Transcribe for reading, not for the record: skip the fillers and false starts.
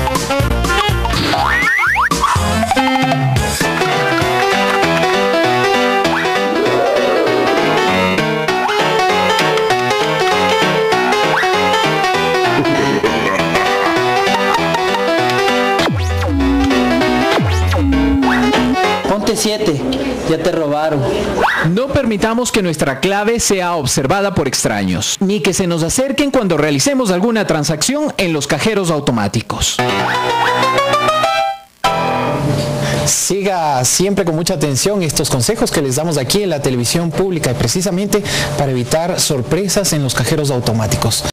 Ponte 7, ya te robaron. No permitamos que nuestra clave sea observada por extraños, ni que se nos acerquen cuando realicemos alguna transacción en los cajeros automáticos. Siga siempre con mucha atención estos consejos que les damos aquí en la televisión pública, y precisamente para evitar sorpresas en los cajeros automáticos.